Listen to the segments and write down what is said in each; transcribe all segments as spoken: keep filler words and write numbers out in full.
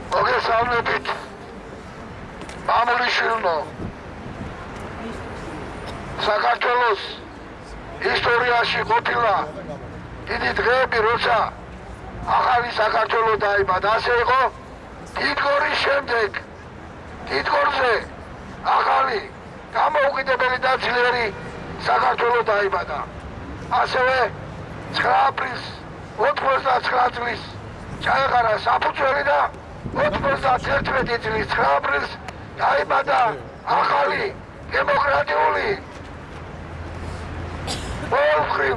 მოგესალმებით მამულიშვილო საქართველოს ისტორიაში ყოფილა დიდი დღეები როცა ახალი საქართველო დაიბადა ასე იყო დიდგორის შემდეგ დიდგორზე ახალი დამოუკიდებელი და ძლიერი საქართველო დაიბადა ასევე ცხრა აპრილის ოცდაოთხ წლის ჩაეყარა საფუძველი და ოცდაერთი წლის ცხრა აპრილს დაიბადა ახალი დემოკრატიული ყოველმხრივ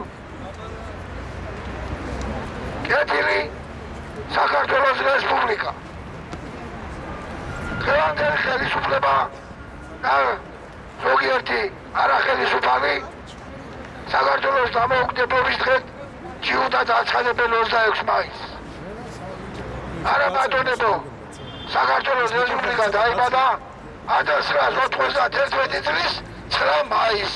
კეთილი საქართველოს რესპუბლიკა. დღევანდელი ხელისუფლება და ზოგიერთი არახელისუფალი საქართველოს დამოუკიდებლობის დღეს ჯიუდად აცხადებენ ოცდაექვსი მაისს. არა ბატონებო, საქართველოს რესპუბლიკა დაიბადა ათას ცხრაას ოცდაერთი წლის ცხრა მაისს.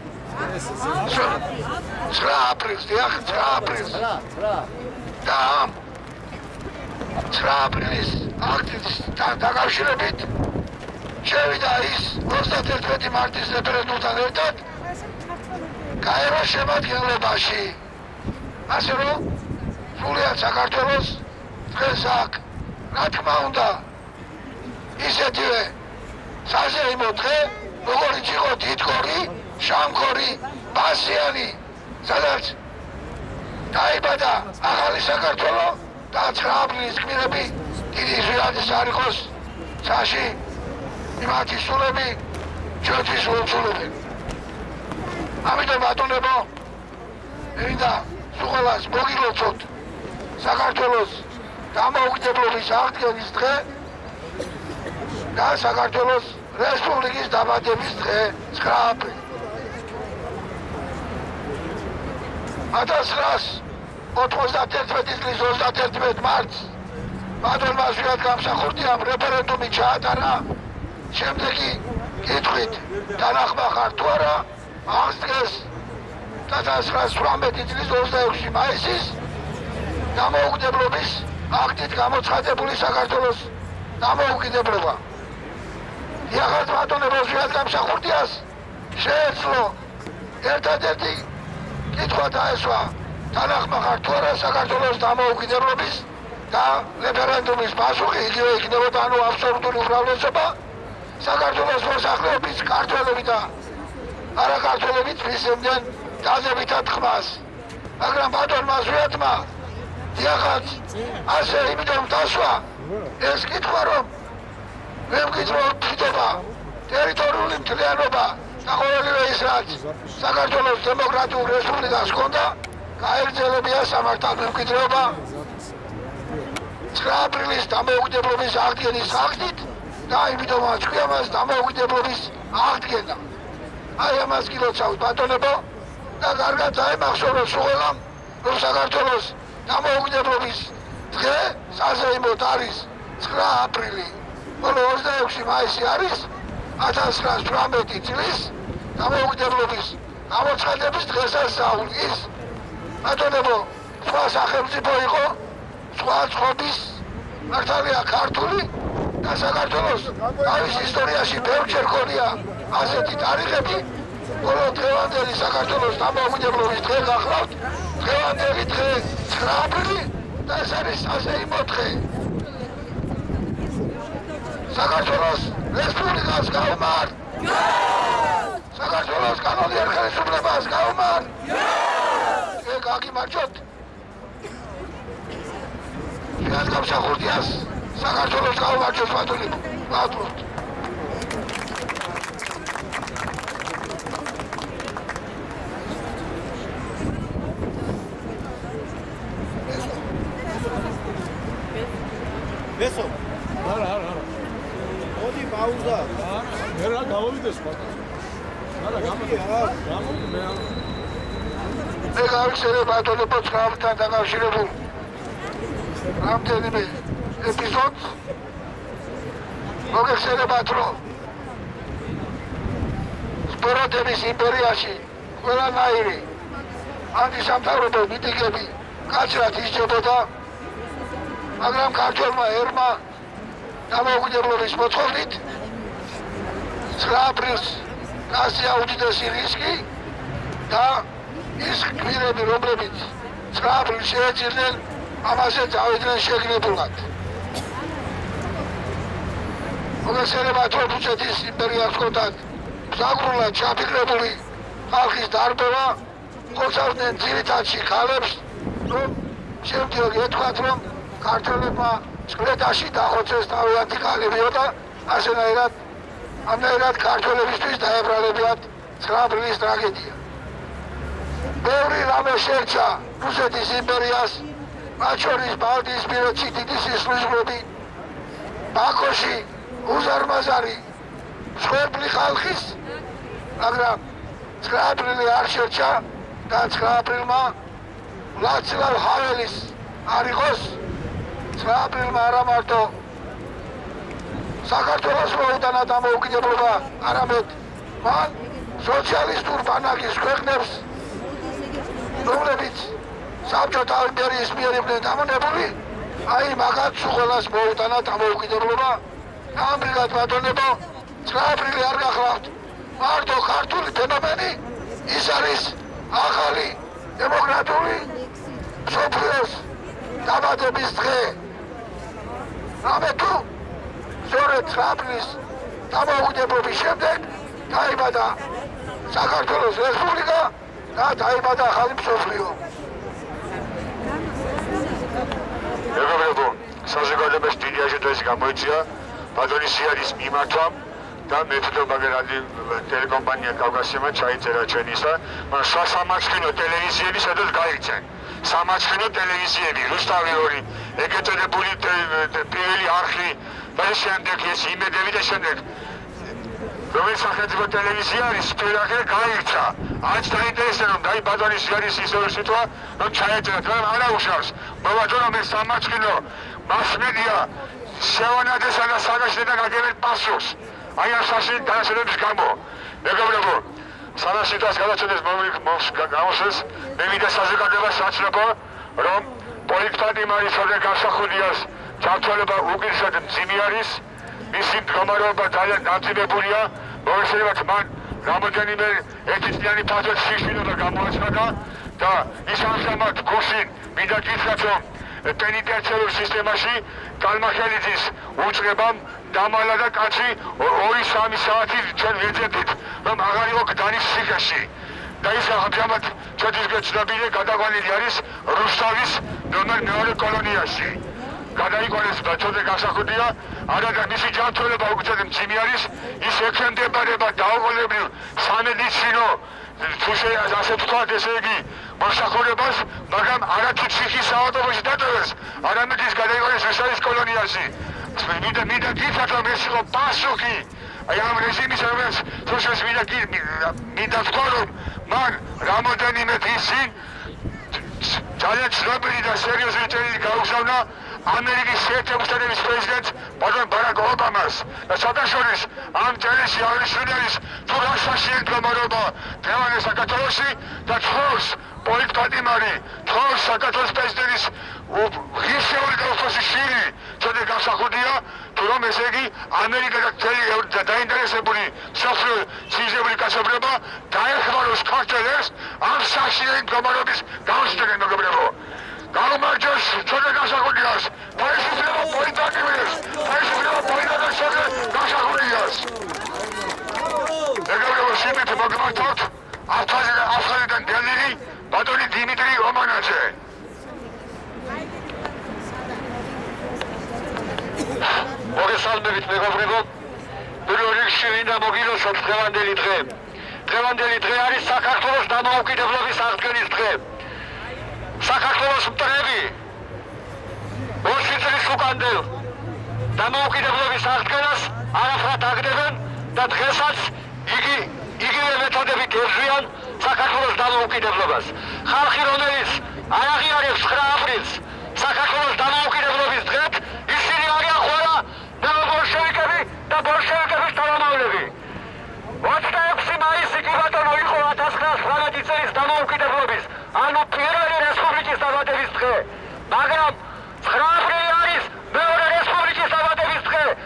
ცხრა აპრილს, დიახ, ცხრა აპრილს. და ამ ცხრა აპრილის აქტთან დაკავშირებით შევიდა ის ოცდაერთი მარტის რეფერენდუმთან ერთად გაეროს შემადგენლობაში. ასე რომ სრულიად საქართველოს დღეს აქ რა თქმა უნდა ისეთივე საზეიმო დღე როგორიც იყო დიდგორი, შამქორი, ბასიანი, სადაც დაიბადა ახალი საქართველო და ცხრა აპრილის გმირები დიდი ზვიადის არ იყოს ცაში იმათი სულები ჩვენთვის უცულებენ. ამიტომ ბატონებო, მინდა სულ მოგილოცოთ საქართველოს დამოუკიდებლობის აღდგენის დღე და საქართველოს რესპუბლიკის დაბადების დღე ცხრა აპრილი. ათას ცხრაას ოცდაერთი წლის ოცდაერთი მარტს ბატონმა ზვიად გამსახურდიამ რეფერენდუმი ჩაატარა შემდეგი კითხვით დანახმა ხარ თუ არა აღს დღეს ათას ცხრაას ოცდაოთხ წლის ოცდაექვსი მაისის დამოუკიდებლობის აქტით გამოცხადებული საქართველოს დამოუკიდებლობა. იახაც ბატონებო ზვიად გამსახურდიას შეეძლო ერთადერთი კითხვა დაესვა დანახმა ხარ თუ არა საქართველოს დამოუკიდებლობის და რეფერენდუმის პასუხი იგივე იქნებოდა, ანუ აბსოლუტური უმრავლესობა საქართველოს მოსახლეობის ქართველები და არაქართველებიც მისცემდნენ დადებითად ხმას. მაგრამ ბატონმა ზვიადმა იახაც ასე იმიტომ დასვა ეს კითხვა, რომ მემკვიდრო თვითობა, ტერიტორიული მთლიანობა და ყოველივე ის რაც საქართველოს დემოკრატიულ რესპუბლიკას ჰქონდა გაეგრძელებია სამართალ მემკვიდრეობა ცხრა აპრილის დამოუკიდებლობის აღდგენის აქტით და იმიტომაც ქვია მას დამოუკიდებლობის აღდგენა. აი ამას გილოცავთ ბატონებო და კარგად დაემახსოვროთ სულამ, რომ საქართველოს დამოუკიდებლობის დღე საზეიმოდ არის ცხრა აპრილი, ხოლო ოცდაექვსი მაისი არის ათას ცხრაას ოცდაოთხ წლის დამოუკიდებლობის გამოცხადების დღესასწაულის. ბატონებო, სხვა სახელმწიფო იყო, სხვა წყობის მართალია ქართული და საქართველოს თავის ისტორიაში ბევრჯერ ჰქონია ასეთი თარიღები, ხოლო დღევანდელი საქართველოს დამოუკიდებლობის დღე გახლავთ, დღევანდელი დღე ცხრა აპრილი და ეს არის საზეიმო დღე. საქართველოს რესპუბლიკას გაუმართ! საქართველოს კანონიერ ხელისუფლებას გაუმართ! გაგიმარჯოთ! ზვიად გამსახურდიას საქართველოს გაუმარჯოს ბატონებო, ვაუბრობთ. ვესო? არა, არა, არა. მოდი პაუზა. მე რა გამოვიდეს ბატონო. არა, გამოვიდე. გამოვიდე მე. მე გავიხსენე ბატონებო წყალთან დაკავშირებულ რამდენიმე ეპიზოდს. მოგეხსენებათ, რომ სპოროტების იმპერიაში ყველანაირი ანტისამთავრობო მიტინგები კაცრად ისჯებოდა, მაგრამ ქართველმა ერმა დამოუკიდებლობის მოთხოვნით ცხრა აპრილს გასწია უდიდესი რისკი და ის გმირები, რომლებიც ცხრა აპრილს შეეძიდნენ, ამაზე წავიდნენ შეგნებულად. მოგესალმებით, რომ რუსეთის იმპერიას ჰქონდათ გზაგრულად ჩაფიქრებული ხალხის დარბევა, ხოცავდნენ ძირითადში ქალებს, რომ შემდგომ ეთქვათ, რომ ქართველებმა წყლედაში დახოცეს თავიანთი ქალებიო და ასენაირად ამნაირად ქართველებისთვის დაებრალებიათ ცხრა აპრილის ტრაგედია. ბევრი რამე შეერჩა რუსეთის იმპერიას, მათ შორის ბალტიისპირეთში დიდი სისხლისღვრები, ბაქოში უზარმაზარი მსხვერპლი ხალხის, მაგრამ ცხრა აპრილი არ შეერჩა და ცხრა აპრილმა ვლადისლავ ჰაველის არ იყოს, ცხრა აპრილმა არა მარტო საქართველოს მოუტანა დამოუკიდებლობა, არამედ მან სოციალისტურ ბანაკის ქვეყნებს, რომლებიც საბჭოთა იმპერიის მიერ იყვნენ დამონებული, აი მაგათ უხელას მოუტანა დამოუკიდებლობა. ამრიგად ბატონებო, ცხრა აპრილი არ გახლავთ მარტო ქართული ფენომენი, ის არის ახალი დემოკრატიული მსოფლიოს დაბადების დღე. რამე თუ სწორედ ცხრა აპრილის დამოუკიდებლობის შემდეგ დაიბადა საქართველოს რესპუბლიკა და დაიბადა ახალი მსოფლიო. მეგობრებო, საზოგადოებას დიდი აჟიოტაჟი გამოიწვია ბატონის სიარის მიმართვამ და მეთოდობა გერადი ტელეკომპანია კავკასიმა ჩაიწერა ჩვენისა, მაგრამ სხვა სამარცხინო ტელევიზიები სადაც გაიქცენ. სამარცხინო ტელევიზიები, რუსთავი ორი, ეგრეთ წოდებული პირველი არხი და შემდეგ ეს იმედები და შემდეგ რომელიც სახელმწიფო ტელევიზია არის, პირველი გაიქცა. არც დაინტერესდა რომ დაი ბატონის სიარის ისევ სიტყვა, რომ ჩაეწერათ, მაგრამ არა უშავს. მოვაჯო რომ ეს სამარცხინო მასმედია შევანადესა და საგაშენდა გაგებენ პასუხს. აი ამ საშინი განაცხადების გამო. მეგობრებო, სანამ სიტყვას გადაწყვეტეს გამოსვლას, მე მინდა საზოგადოებას ვაცნობო, რომ პოლიტიკად იმარისოდნენ განსახურდიას ჩართულობა უკიდურესად მძიმე არის, მისი მდგომარეობა ძალიან დამძიმებულია, მოგესალმებით მან რამოდენიმე ერთწლიანი ფართო შიშინობა გამოაცხადა და ის ამჟამად გუშინ მინდა გითხრათ, რომ პენიტენციარულ სისტემაში კალმახელიძის უწყებამ დამალა და კაცი ორი სამი საათი ჩვენ ვეძებდით, რომ აღარ იყო გდანის ციხეში და ის ამჟამად ჩვენთვის ცნობილი გადაყვანილი არის რუსთავის ნომერ მეორე კოლონიაში. გადაიყვანეს ბაჩოზე განსახურდია, არა და მისი ჯანმრთელობა უკეთ მძიმე არის, ის ექვემდებარება დაუყოვნებლივ სამედიცინო თუ შეიძლება ასე ვთქვათ, ესე იგი მოსახურებას, მაგრამ არათუ ციხის საავადმყოფოში დატოვეს, არამედ ის გადაიყვანეს რუსთავის კოლონიაში. მინდა მინდა გითხრათ, რომ ეს იყო პასუხი აი ამ რეჟიმის, რომელიც თუშეს მინდა ვთქვა, რომ მან რამოდენიმე დღის წინ ძალიან ცნობილი და სერიოზული წერილი გაუგზავნა ამერიკის შეერთებული შტატების პრეზიდენტს ბატონ ბარაკ ობამას და საერთაშორის ამ წერილში აღნიშნული არის თუ რა საშინელი მდგომარეობა დღევანდელ საქართველოში და თხოვს პოლიტპატიმარი, თხოვს საქართველოს პრეზიდენტის ღირსეული და უფროსი შვილი ჩვენი განსახურდია, თუ რომ ესე იგი ამერიკა და მთელი დაინტერესებული მსოფლიო ცივიზებული კაცობრიობა დაეხმაროს ქართველებს ამ საშინელი მდგომარეობის გამოსცემენ, მეგობრებო. გაუმარჯოს ჩვენი განსახურდიას, თავისუფლება პოლიტიკურს, თავისუფლება პოლიტიკას განსახურდიას. მეგობრებო, სიმით მოგმართოთ აფხაზიდან დელილი ბატონი დიმიტრი რომანაძე. მოგესალმებით მეგობრებო, პირველ რიგში მინდა მოგილოცოთ დღევანდელი დღე. დღევანდელი დღე არის საქართველოს დამოუკიდებლობის აღდგენის დღე. საქართველოს მტრები ოცი წლის უკანდელ დამოუკიდებლობის აღდგენას არაფრად აგდებენ და დღესაც იგი იგივე მეთოდებით ეძვიან საქართველოს დამოუკიდებლობას. ხალხი, რომელიც არ აღიარებს ცხრა აპრილს საქართველოს დამოუკიდებლობის დღედ, ისინი არიან ყველა ნეობოლშევიკები და ბოლშევიკების თანამავლები. ოცდაექვსი მაისი კი ბატონო იყო ათას ცხრაათასი წლის დამოუკიდებლობის, ანუ პირველი რესპუბლიკის დაბადების დღე, მაგრამ ცხრა აპრილი არის მეორე რესპუბლიკის დაბადების დღე.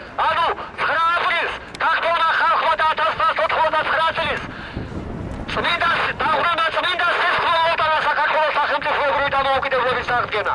წარდგენა.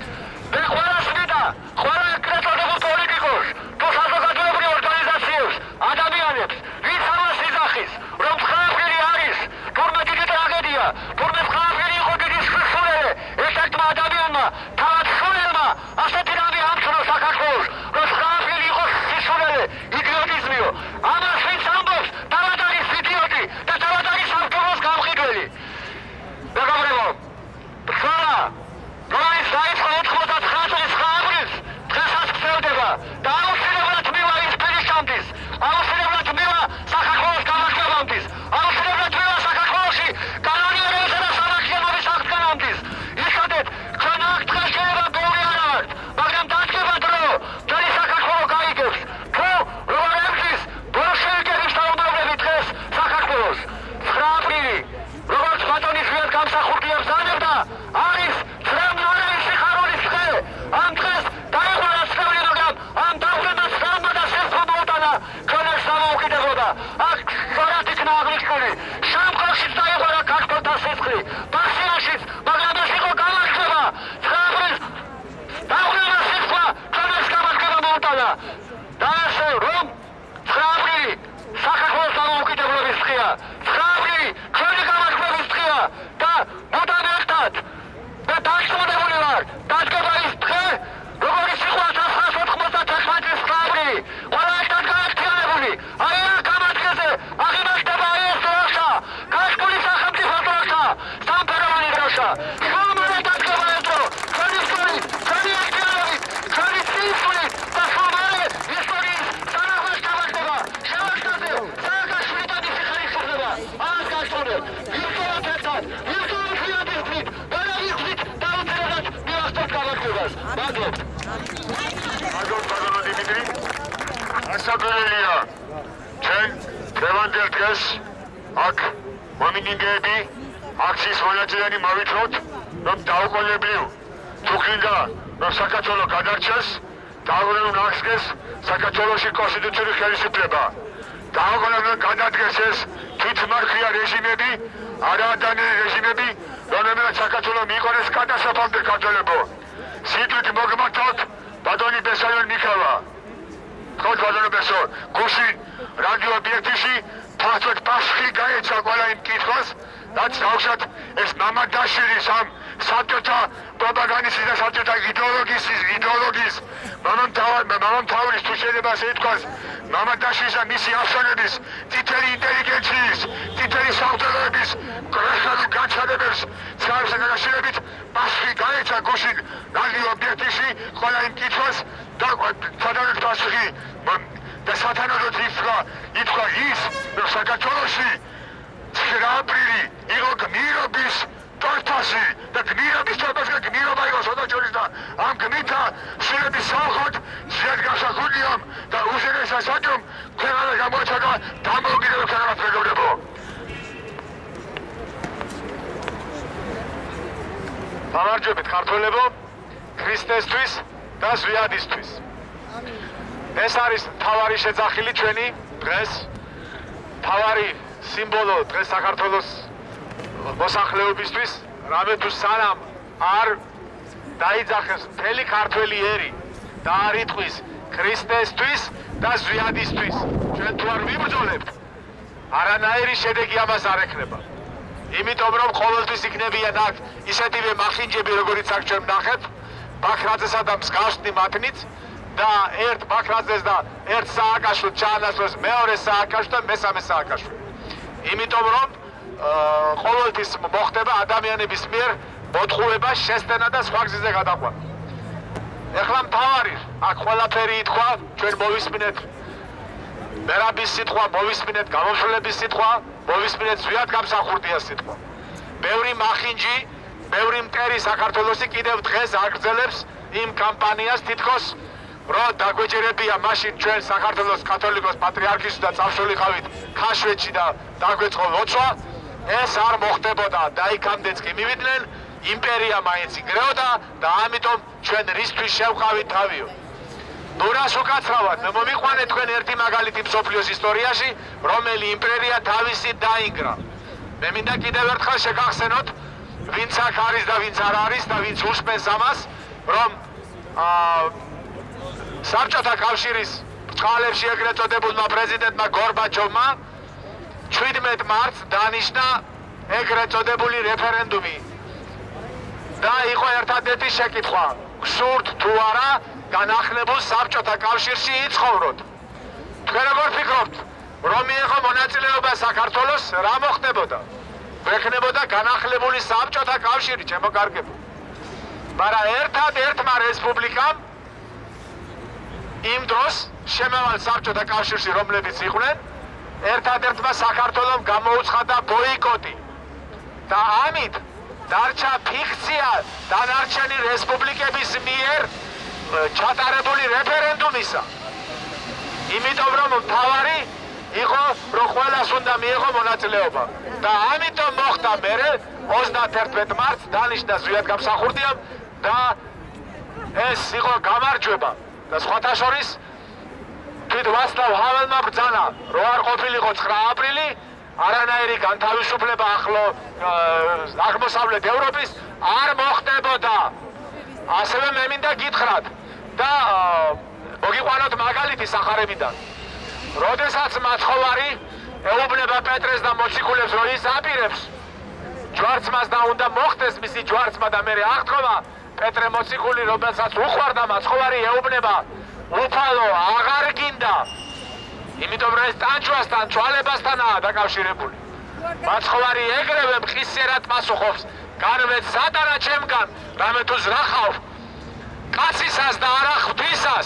მე ყველას მინდა, ყველა კრეტოდებულ პოლიტიკოს, თუ საზოგადოებრივ ორგანიზაციებს, ადამიანებს, ვინც ამას იძახის, რომ ცხრააფრენი არის, თურმე დიდი ტრაგედია, თურმე ცხრააფრენი იყო დიდი სულელე, ერთ-ერთმა ადამიანმა, თავად სულელმა, ასეთი რამე ამცნო საქართველოს, რომ ცხრააფრენი იყო სისულელე, იდიოტიზმიო. ამას ვინც ამბობს, თავად არის იდიოტი და თავად არის სამთავროს გამყიდველი. მეგობრებო, ბრძოლა, რომელიც დაიწყო ოთხმოცდათხრა წლის ხააბრის, დღესაც გრძელდება და აუცილებლად მივა ის ფერიშტამდის, აუცილებლად მივა საქართველოს გამარჯვებამდის, აუცილებლად მივა საქართველოში კანონიერებისა და სამართლიანობის აღდგენამდის. იცოდეთ, ჩვენ აქ დღეს შეიძლება ბევრი არ ვართ, მაგრამ დადგება დრო, მთელი საქართველო გაიგებს, თუ როგორ ემძის ბოლშევიკების შთამომავლები დღეს საქართველოს. ცხრა აპრილი, როგორც ბატონი შვიად გამსახურდია ბრძანებდა, არის ცრემლარელი სიხარულის დღე. ამ დღეს დაიღვარა ცრემლი, მაგრამ ამ დავრება ცრემლმა და სისხლმა მოუტანა ქონებს დამოუკიდებლობა. აქ სწორად იქნა აღნიშნული, შამქორშიც დაიღვარა ქართველთა სისხლი, ბახსიანშიც, მაგრამ ეს იყო გამარჯვება. ცხრა აპრილს დავრება სისხლმა ქონებს გამარჯვება მოუტანა. და ასე რომ ცხრა აპრილი საქართველოს დამოუკიდებლობის დღეა. ცხრა აპრილი ჩვენი გამარჯვების დღეა და მუდამ ერთად და დაჯგუფებული ვარ, დადგება ის დღე, როგორიც იყო ათას ცხრაას ოთხმოცდათექვსმეტი წლის ცხრა აპრილი, ყველა ერთად გაერთიანებული. აი აქ ამ ადგილზე აღიმართება ეს დროშა, გაშკული სახელმწიფო დროშა, სამფეროვანი დროშა. სულ მალე დადგება ეს დრო, ჩვენი ბრძოლით, ჩვენი ერთიანობით, ჩვენი სისხლით და სულ მალე ისტორიის სანახმას ჩავაგდება. შევაგდაზე სააკაშვილი და მისი ხელისუფლება. ამას გასწორებთ, ვირტუალად ერთად, ვირტუალურ ხიათით, ვერავითით დაუცილებლად მივახცევთ გამარჯვებას. მადლობთ. მადლობთ ბატონო დიმიტრი. ასაკურელია. ჩვენ დღევანდელ დღეს აქ მომინინგეები, აქციის მონაწილეები მოვითხოვთ, რომ დაუყოვნებლივ თუ გინდა რომ საქართველო გადარჩეს, დაუყოვნებლივ აღსგეს საქართველოში კონსტიტუციური ხელისუფლება. დაუყოვნებლივ გადადგეს ეს თვითმარხია რეჟიმები, არაადანელი რეჟიმები, რომლებიც საქართველო მიიყენეს კატასტროფამდე ქართველებო. სიტყვით მოგმართოთ ბატონი ბესალენ მიქავა. თქვენ ბატონო ბესო, გუშინ რადიო ობიექტივში ფართოდ პასუხი გაეცა ყველა იმ კითხვას, რაც დავუშვათ ეს მამადაშვილის ამ საბჭოთა პროპაგანდისტის და საბჭოთა იდეოლოგიის იდეოლოგიის მამამთავრის თუ შეიძლება ასე ითქვას, მამადაშვილის და მისი აფსონების, წითელი ინტელიგენციის, წითელი საღვთელოების კრახალ გაჩადებებს ცხრაასა დაკავშირებით პასუხი გაეცა გუშინ რადიო ობიექტივში ყველა იმ კითხვას და სადავით პასუხი და სათანადოდ ითქვა ითქვა ის, რომ საქართველოში ცხრა აპრილი იყო გმირობის თორფასი და გმირობის თორფასი და გმირობა იყო სოდაჩორის და ამ გმირთა შვილების სამხოთ ზედ გასახურდიამ და უზენეს ასაკომ ქვეყანა გამოაჩადა დამოუკიდებელ ქვეყანას მეგობრებო. გამარჯვებით ქართველებო, ქრისტესთვის და ზვიადისთვის. ეს არის მთავარი შეძახილი ჩვენი დღეს, მთავარი სიმბოლო დღეს საქართველოს მოსახლეობისთვის, რამე თუ სანამ არ დაიძახეს მთელი ქართველი ერი და არ იტყვის ქრისტესთვის და ზვიადისთვის, ჩვენ თუ არ ვიბრძოლებთ, არანაირი შედეგი ამას არ ექნება. იმიტომ რომ ყოველთვის იქნებიან აქ ისეთივე მახინჯები, როგორიც აქ ჩვენ ვნახეთ, ბაქრაძესა და მსგავსნი მათნიც და ერთ ბაქრაძეს და ერთ სააკაშვილს ჩაანაცვლეს მეორე სააკაშვილი და მესამე სააკაშვილი. იმიტომ რომ ყოველთვის მოხდება ადამიანების მიერ მოთხუება, შესტენა და სხვა გზაზე გადაყვანა. ეხლა მთავარი აქ ყველაფერი ითქვა, ჩვენ მოვისმინეთ მერაბის სიტყვა, მოვისმინეთ გამომშველების სიტყვა, მოვისმინეთ ზვიად გამსახურდიას სიტყვა. ბევრი მახინჯი, ბევრი მტერი საქართველოსი კიდევ დღეს აგრძელებს იმ კამპანიას თითქოს, რომ დაგვეჭერებია მაშინ ჩვენ საქართველოს კათოლიკოს პატრიარქის და წავშოლიყავით ქაშვეთში და დაგვეწყო ლოცვა, ეს არ მოხდებოდა და იქამდეც კი მივიდნენ, იმპერია მაინც იგრეოდა და ამიტომ ჩვენ რისთვის შევყავით თავიო. ნუ რას უკაცრავად, მე მომიყვანეთ თქვენ ერთი მაგალითი მსოფლიოს ისტორიაში, რომელი იმპერია თავისი დაინგრა. მე მინდა კიდევ ერთხელ შეგახსენოთ, ვინც აქ არის და ვინც არ არის და ვინც უშმენს ამას, რომ საბჭოთა კავშირის ბრწყალებში ეგრეთ წოდებულმა პრეზიდენტმა გორბაჩოვმა შვიდმეტ მარტს დანიშნა ეგრეთ წოდებული რეფერენდუმი. და იყო ერთადერთი შეკითხვა, გსურთ თუ არა განახლებულ საბჭოთა კავშირში იცხოვროთ. თქვენ როგორ ფიქრობთ, რომ მიიღო მონაწილეობა საქართველოს, რა მოხდებოდა? ვექნებოდა განახლებული საბჭოთა კავშირი, ჩემო კარგებო. მაგრამ ერთადერთმა რესპუბლიკამ იმ დროს შემავალ საბჭოთა კავშირში, რომლებიც იყვნენ, ერთადერთმა საქართველომ გამოუცხადა ბოიკოტი. და ამით დარჩა ფიქცია დანარჩენი რესპუბლიკების მიერ ჩატარებული რეფერენდუმისა. იმიტომ რომ მთავარი იყო რომ ყველას უნდა მიიღო მონაწილეობა. და ამიტომ მოხდა მერე ოცდაათერთმეტ მარტს დანიშნა ზვიად გამსახურდიამ და ეს იყო გამარჯვება. და სხვათა შორის თვით ვაცლავ ჰაველმა ბრძანა რო არ ყოფილიყო ცხრა აპრილი, არანაირი განთავისუფლება ახლო აღმოსავლეთ ევროპის არ მოხდებოდა. ასევე მე მინდა გითხრათ და მოგიყვანოთ მაგალითი სახარებიდან. როდესაც მაცხოვარი ეუბნება პეტრეს და მოციქულებს, რომ ის აპირებს ჯვარცმას და უნდა მოხდეს მისი ჯვარცმა და მერე აღთქმა, პეტრე მოციქული, რომელსაც უყვარდა მაცხოვარი, ეუბნება, უფალო, აღარ გინდა. იმიტომ რომ ეს ტანჯვასთან, თვალებასთანაა დაკავშირებული. მაცხოვარი ეგრევე მხისიერად პასუხობს, განვეთ სატარა ჩემგან, რამე თუ ზრახავ კაცისას და არა ღვთისას.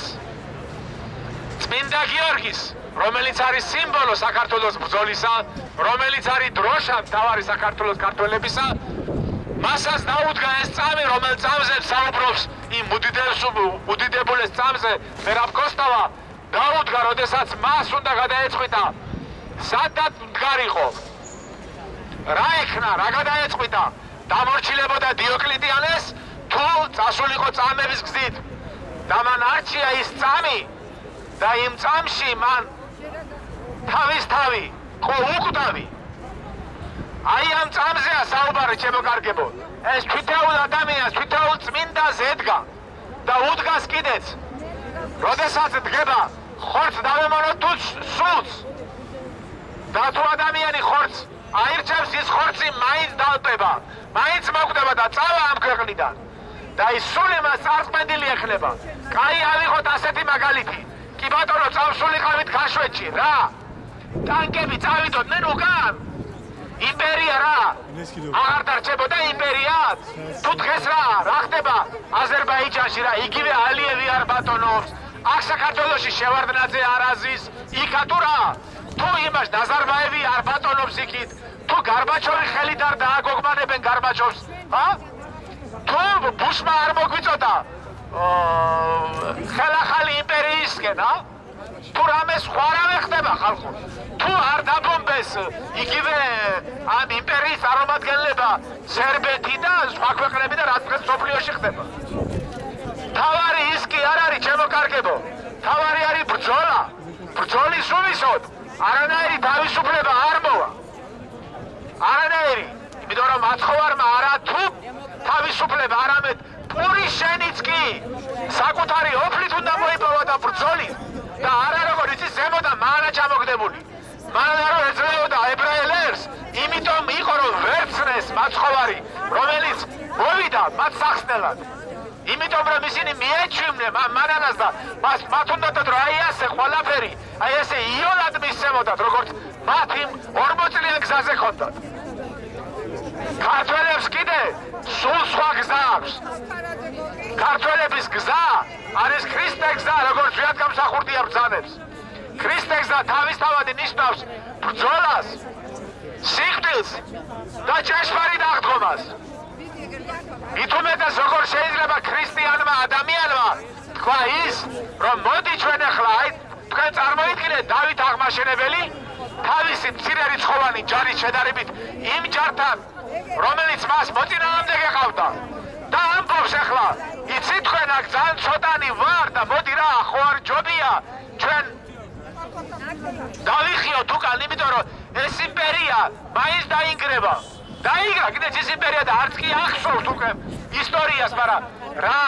წმინდა გიორგის, რომელიც არის სიმბოლო საქართველოს ბრძოლისა, რომელიც არის დროშა მთავარი საქართველოს ქართველებისა, მასაც დაუდგა ეს წამი, რომელ წამზე საუბრობს იმ უდიდებულეს წამზე მერაბ კოსტავა, დაუდგა, როდესაც მას უნდა გადაეწყვიტა სადაც მდგარიყო. რა ექნა, რა გადაეწყვიტა? დამორჩილებოდა დიოკლეტიანეს თუ წასულიყო წამების გზით. და მან არჩია ის წამი და იმ წამში მან თავის თავი ყო უკვდავი. აი ამ წამზეა საუბარი, ჩემო კარგებო. ეს თვითეულ ადამიანს, თვითეულ წმინდას ედგა და უდგას კიდეც. როდესაც დგება, ხორცს დავემონოთ თუ სულს. და თუ ადამიანი ხორცს აირჩევს, ის ხორცი მაინც დავტება, მაინც მოკვდება და წავა ამ ქვეყნიდან. და ის სული მას წარწმენდილი ეხნება. კაი ავიღოთ ასეთი მაგალითი. კი ბატონო, წავსულიყავით ქაშვეთში, რა? ტანკები წავიდოდნენ უკან. იმპერია რა? აღარ დარჩებოდა იმპერიაც? თუ დღეს რა, რა ხდება აზერბაიჯანში რა, იგივე ალიევი არ ბატონობს, აქ საქართველოში შევარდნაძე არ აზის, იქა თუ რა? თუ იმას ნაზარბაევი არ ბატონობს იქით, თუ გარბაჩოვი ხელით არ დააგოგმანებენ გარბაჩოვს, ა? თუ ბუშმა არ მოგვიწოდა ხელახალი იმპერიისკენ, ა? თუ რამე სხვა რამე ხდება ხალხო, თუ არ დაბომბეს იგივე ამ იმპერიის წარმომადგენლება სერბეთი და სხვა ქვეყნები და რაც დღეს მსოფლიოში ხდება. თავარი ის კი არ არის, ჩემო კარგებო, თავარი არის ბრძოლა. ბრძოლის უბისოდ არანაირი თავისუფლება არ მოვა. არანაირი, იმიტომ რომ მაცხოვარმა არა თუ თავისუფლება, არამედ პური შენიც კი საკუთარი ოფლით უნდა მოიპოვა და ბრძოლით. და არა როგორ იცის ზემოდა მანა ჩამოგდებული. მანა რომ ეძლეოდა ებრაელ ერს, იმიტომ იყო რომ ვერცნეს მაცხოვარი, რომელიც მოვიდა მათ სახსნელად. იმიტომ რომ ისინი მიეჩვიმნენ მანანას და მას მათ უნდათ რომ აი ასე ყველაფერი, აი ესე იოლად მისცემოდათ, როგორც მათ იმ ორმოწლიან გზაზე ხონდათ. ქართველებს კიდე სულ სხვა გზა აქვს. ქართველების გზა არის ქრისტე გზა, როგორც ზვიად გამსახურდია ბრძანებს. ქრისტე გზა თავისთავად ნიშნავს ბრძოლას, სიკვდილს და ჭეშმარიტ აღდგომას. მით უმეტეს როგორ შეიძლება ქრისტიანმა ადამიანმა თქვა ის, რომ მოდი ჩვენ ახლა აი თქვენ წარმოიდგინეთ დავით აღმაშენებელი თავისი მცირერიცხოვანი ჯარის შედარებით იმ ჯართან, რომელიც მას მოწინააღმდეგე ყავდა და ამბობს ახლა, იცით თქვენ აქ ძალიან ცოტანი ვარ და მოდი რა, ხო არ ჯობია ჩვენ დავიხიოთ უკან, იმიტომ რომ ეს იმპერია მაინც დაინგრება დაიგრა კიდე ძის იმპერია და არც კი ახსოვს უკვე ისტორიას, მაგრამ რა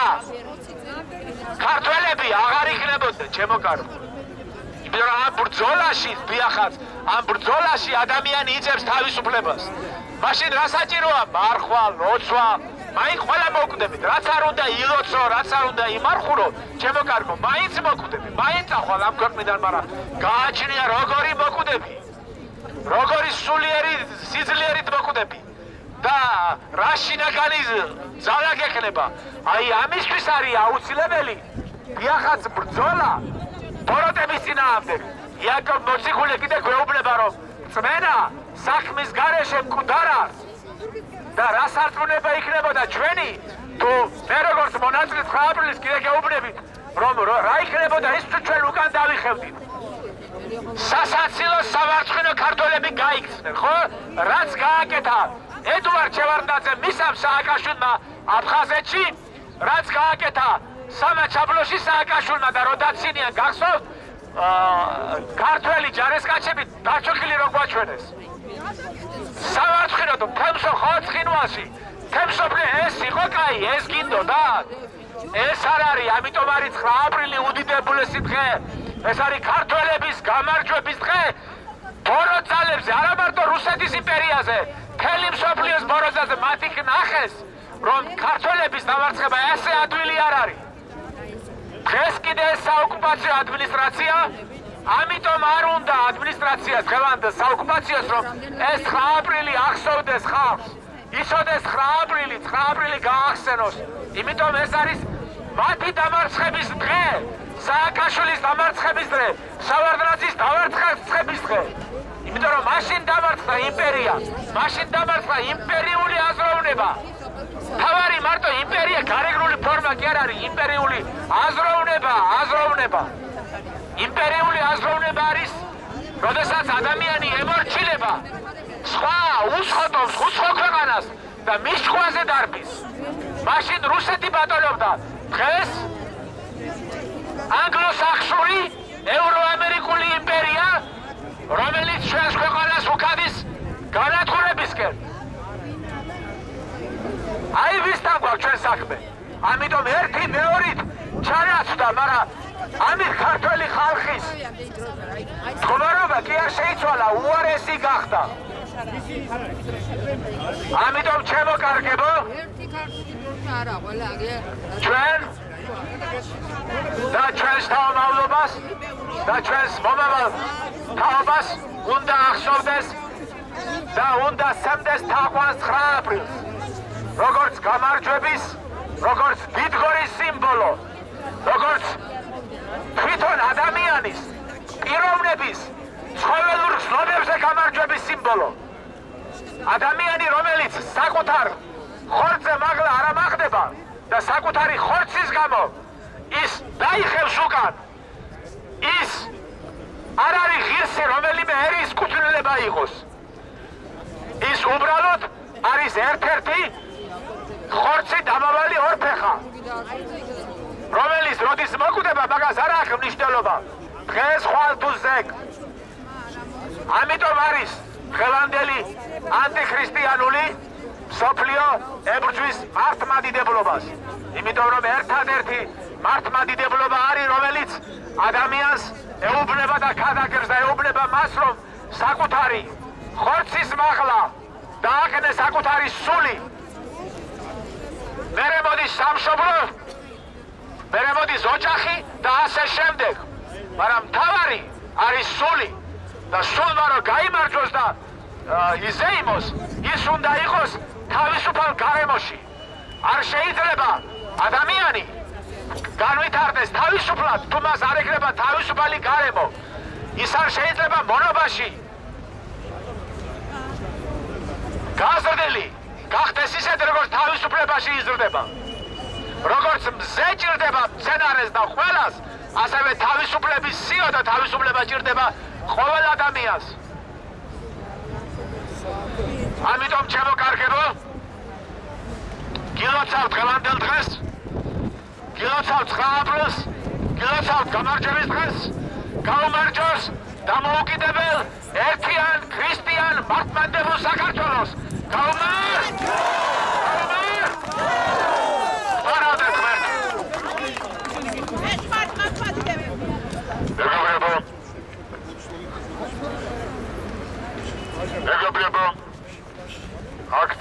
ქართველები აღარ იქნებოდნენ, ჩემო კარო. იმიტომ რომ ამ ბრძოლაში დიახაც, ამ ბრძოლაში ადამიანი იწევს თავისუფლებას. მაშინ რა საჭიროა? მარხვა, ლოცვა, მაინც ყველა მოკვდებით, რაც არ უნდა ილოცო, რაც არ უნდა იმარხურო, ჩემო კარგო, მაინც მოკვდები, მაინც ახვალ ამ ქვეყნიდან, მაგრამ გააჩნია როგორი მოკვდები, როგორი სულიერი სიძლიერით მოკვდები და რა შინაგანი ძალა გექნება. აი ამისთვის არის აუცილებელი დიახაც ბრძოლა ბოროტების წინააღმდეგ. იაკობ მოციქული კიდე გვეუბნება, რომ წმენა საქმის გარეშე მკვდარ არის. და რა სარწმუნება იქნებოდა ჩვენი თუ მე როგორც მონაწილე ცხრა აპრილის კიდე გეუბნებით რომ რა იქნებოდა ის თუ ჩვენ უკან დავიხევდით სასაცილო სამარცხინო ქართველები გაიქცნენ ხო რაც გააკეთა ედუარდ შევარდნაძემ მისამ სააკაშვილმა აფხაზეთში რაც გააკეთა სამა ჩაბლოში სააკაშვილმა და როდაცინიან გახსოვთ ქართველი ჯარისკაცები დაჩოქილი რო გვაჩვენეს სამარცხინო თუ თემსო ხო ცხინვალში თემსოფლი ეს იყო კაი ეს გინდოდა ეს არ არის ამიტომ არის ცხრა აპრილი უდიდებულესი დღე ეს არის ქართველების გამარჯვების დღე ბოროტალებზე არა მარტო რუსეთის იმპერიაზე მთელი მსოფლიოს ბოროტაზე მათ იქ ნახეს რომ ქართველების დამარცხება ესე ადვილი არ არის დღეს კიდე საოკუპაციო ადმინისტრაცია ამიტომ არ უნდა ადმინისტრაციას დღევანდელ საოკუპაციოს რომ ეს ცხრა აპრილი ახსოვდეს ხალხს იცოდეს ცხრა აპრილი ცხრა აპრილი გაახსენოს იმიტომ ეს არის მათი დამარცხების დღე სააკაშვილის დამარცხების დღე შევარდნაძის დამარცხების დღე იმიტომ რომ მაშინ დამარცხდა იმპერია მაშინ დამარცხდა იმპერიული აზროვნება თავარი მარტო იმპერია გარეგნული ფორმა კი არ არის იმპერიული აზროვნება აზროვნება იმპერიული აზროვნება არის როდესაც ადამიანი ემორჩილება სხვა უსხոտობს უცხო ქვეყანას და მის შუაზე დარბის მაშინ რუსეთი ბატონობდა დღეს ანგლო-საქსონური ევროამერიკული იმპერია რომელიც ჩვენს ქვეყანას უკადის განათხრებისკენ აი ვისთან გვაქვს ჩვენ საქმე ამიტომ ერთი მეორით ჩანაცვდა მაგრამ ამით ქართველი ხალხის მდგომარეობა კი არ შეიცვალა უარესი გახდა ამიტომ ჩემო კარგებო ჩვენ და ჩვენს თავმავლობას და ჩვენს მომავალ თაობას უნდა ახსოვდეს და უნდა სცემდეს თაყვანს ცხრა აპრილს როგორც გამარჯვების როგორც დიდგორის სიმბოლო როგორც თვითონ ადამიანის პიროვნების ცხოველურ გზნობებზე გამარჯვების სიმბოლო ადამიანი რომელიც საკუთარ ხორცზე მაღლა არ ამაღდება და საკუთარი ხორცის გამო ის დაიხევს უკან ის არ არის ღირსი რომელიმე ერის კუთვნილება იყოს ის უბრალოდ არის ერთ-ერთი ხორცი დამავალი ორფეხა რომელიც როდის მოკვდება მაგას არ აქვს მნიშვნელობა დღეს ხვალ თუ ზეგ ამიტომ არის დღევანდელი ანტიქრისტიანული მსოფლიო ებრძვის მართლმადიდებლობას იმიტომ რომ ერთადერთი მართლმადიდებლობა არის რომელიც ადამიანს ეუბნება და ქადაგებს და ეუბნება მას რომ საკუთარი ხორცის მაღლა დააყენეს საკუთარი სული მერე მოდის სამშობლო მერე მოდის ოჯახი და ასე შემდეგ მაგრამ მთავარი არის სული და სულმა რომ გაიმარჯვოს და იზეიმოს ის უნდა იყოს თავისუფალ გარემოში არ შეიძლება ადამიანი განვითარდეს თავისუფლად თუ მას არ ექნება თავისუფალი გარემო ის არ შეიძლება მონობაში გაზრდილი გახდეს ისეთ როგორც თავისუფლებაში იზრდება როგორც მზე ჭირდება მცენარეს და ყველას ასევე თავისუფლების სიო და თავისუფლება ჭირდება ყოველ ადამიანს ამიტომ ჩემო კარგებო გილოცავთ დღევანდელ დღეს გილოცავთ ცხრა აპრილს გილოცავთ გამარჯვების დღეს გაუმარჯოს დამოუკიდებელ ერთიან ქრისტიან მართლმადიდებელ საქართველოს გაუმარჯოს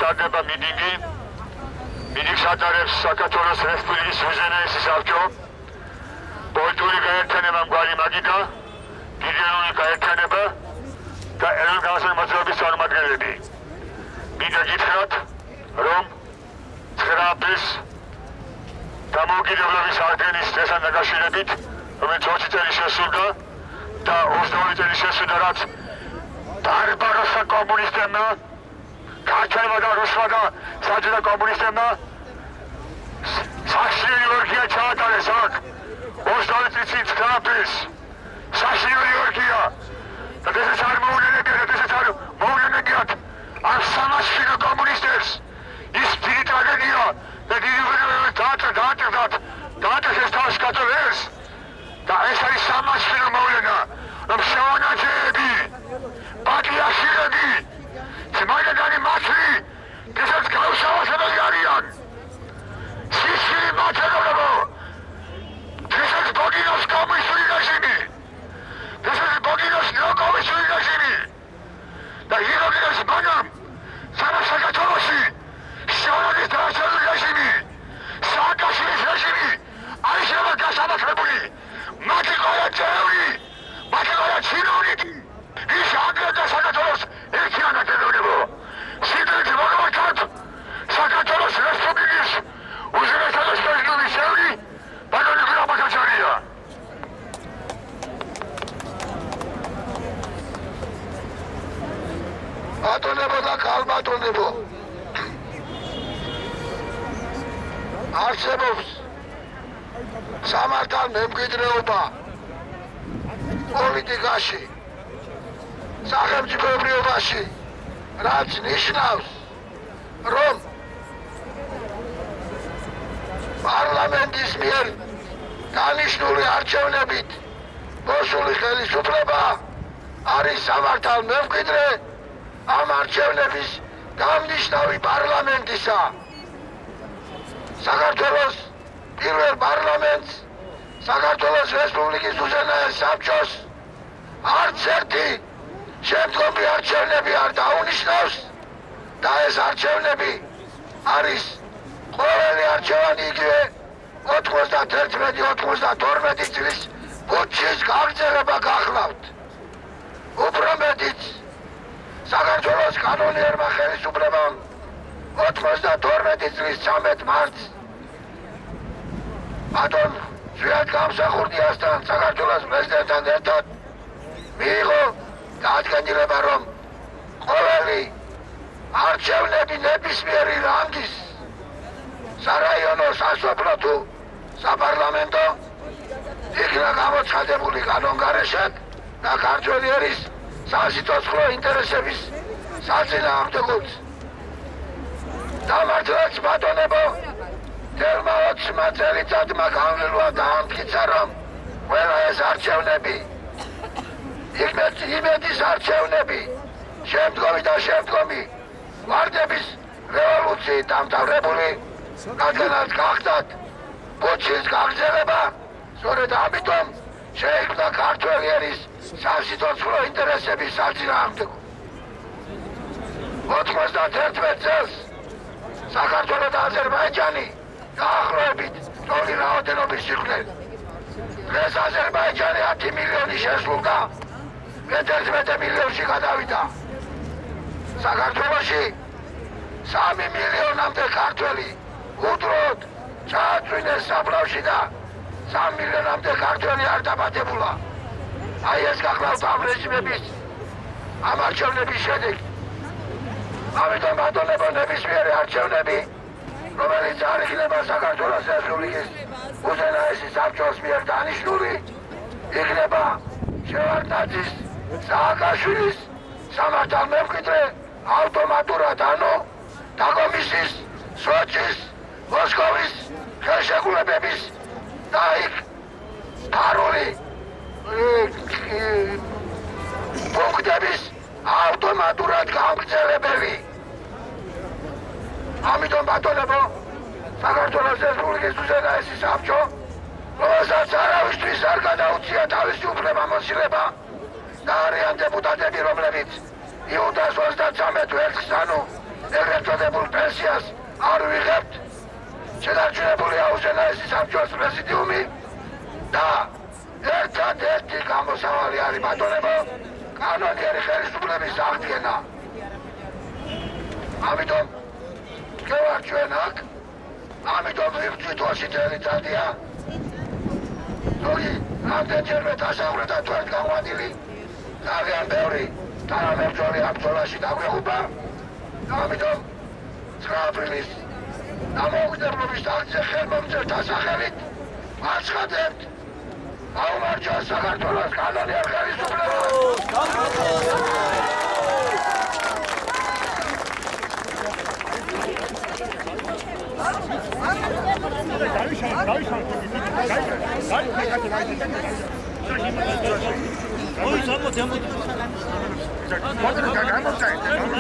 ტარდება მიდინგი. მიდინგს ატარებს საქართველოს რესპუბლიკის უზენაესი საბჭო. პოლიტიკური გაერთიანება მგვარი მაგიდა, რეგიონული გაერთიანება და ეროვნული განსაკუთრების წარმომადგენლები. მინდა გითხრათ, რომ ცხრა აპრილს დამოუკიდებლობის აღდგენის დღესთან დაკავშირებით, რომელიც ოცი წელი შესრულდა და ოცდაორი წელი შესრულდა, რაც ბარბაროსა კომუნისტებმა, ქართველებმა და რუსებმა და საბჭოთა კომუნისტებმა საშინელი ორგია ჩაატარეს აქ ოცდაორი წლის ცხრა აპრილს. საშინელი ორგია და დღესაც არ მოუნენებიათ, დღესაც არ მოუნენებიათ ამ სამაშინო კომუნისტებს. ის დიდი ტრაგედია და დიდი ველოდება დააჭრდათ, დააჭრეს თავს კათოლიკეს და ეს არის სამაშინო მოვლენა, რომ შევანაჩები, პატრიარქები, ძმაიდანი მათი, დღესაც გაუსავალებელი არიან. სისხლი მათელებო, დღესაც ბოგინოს კომუნისტური რეჟიმი, დღესაც ბოგინოს ნეოკომუნისტური რეჟიმი და იროგინოს ბანამ საქართველოში შევანაჩის დააჭრული რეჟიმი, სააკაშვილის რეჟიმი არის შევა გასამართლებული. მათი ყოლა წევრი, მათი ყოლა ჩინოვნიკი, ის აგრეთვე საქართველოს ერთიანად ეუბნება. სიდრით მოგმართოთ საქართველოს რესპუბლიკის უზენაესი პრეზიდენტის წევრი ბატონი გრაბაკაჩარია. ბატონებო და ქალბატონებო, არსებობს სამართალ მემკვიდრეობა პოლიტიკაში, სახელმწიფოებრიობაში, რაც ნიშნავს, რომ პარლამენტის მიერ დანიშნული არჩევნებით მოსული ხელისუფლება არის სამართალ მემკვიდრე ამ არჩევნების გამნიშნავი პარლამენტისა. საქართველოს პირველ პარლამენტს, საქართველოს რესპუბლიკის უზენაეს საბჭოს არც ერთი შემდგომი არჩევნები არ დაუნიშნავს და ეს არჩევნები არის ყოველი არჩევანი იგივე ოცდაერთი ოცდათორმეტი წლის ბუდჯის გაგრძელება გახლავთ. უფრო მეტიც, საქართველოს კანონიერმა ხელისუფლებამ ოცდათორმეტი წლის ცამეტ მარტს ბატონ ზვიად გამსახურდიასთან საქართველოს პრეზიდენტთან ერთად მიიღო დადგენილება, რომ ყოველი არჩევნები ნებისმიერი რანგის სარაიონო, სასოფლო თუ საპარლამენტო იქნა გამოცხადებული კანონგარეშედ და ქართველი ერის სასიცოცხლო ინტერესების საწინააღმდეგოდ. დამართლაც ბატონებო, თელმა ოცმა წელიწადმა განვლილვა დაამტკიცა, რომ ყველა ეს არჩევნები, იმედის არჩევნები, შემდგომი და შემდგომი ვარდების რევოლუციით დამთავრებული, რადგანაც გახდათ ბუდჯის გაგრძელება, სწორედ ამიტომ შეიქმნა ქართველი ერის სასიცოცხლო ინტერესების საწინააღმდეგო. ოცდაერთმეტ წელს საქართველო და აზერბაიჯანი დაახლოებით ტოლი რაოდენობის იყვნენ. დღეს აზერბაიჯანი ათი მილიონი შესრულდა, მეთერთმეტე მილიონში გადავიდა. საქართველოში სამი მილიონამდე ქართველი უდროდ ჩააწვინეს საფლავში და სამი მილიონამდე ქართველი არ დაბადებულა. აი ეს გახლავთ ამ რეჟიმების ამ არჩევნების შედეგი. ამიტომ ბატონებო, ნებისმიერი არჩევნები, რომელიც არ იქნება საქართველოს რესპუბლიკის უზენაესი საბჭოს მიერ დანიშნული, იქნება შევარდნაძის, სააკაშვილის, სამართალ მემკვიდრე ავტომატურად, ანუ დაგომისის, სოჭის, მოსკოვის ხელშეკრულებების და იქ ფარული პუნქტების ავტომატურად გამგრძელებელი. ამიტომ ბატონებო, საქართველოს რესპუბლიკის უზენაესი საბჭო, რომელსაც არავისთვის არ გადაუცია თავისი უფლებამოსილება და არიან დეპუტატები, რომლებიც იუდას ოცდათვრამეტ ვერცხს, ანუ ეგრეთ წოდებულ პენსიას არ ვიღებთ. შედარჩენებულია უზენაესი საბჭოს პრეზიდიუმი და ერთადერთი გამოსავალი არის ბატონებო კანონიერი ხელისუფლების აღდგენა. ამიტომ გევართ ჩვენ აქ, ამიტომ ვივწვით ოცი წელიწადია. ზოგი რამდენჯერმე დასაბრე და თქვენ გაყვანილი ძალიან ბევრი თანამებრძოლი ამ ბრძოლაში დაგვეხუба. ამიტომ ცხრა აპრილის დამოუკიდებლობის ტახტზე ხელმომწერთა სახელით აცხადებთ აუმარჯოს საქართველოს კანონიერ ხელისუფლებას. Oy, somos, somos.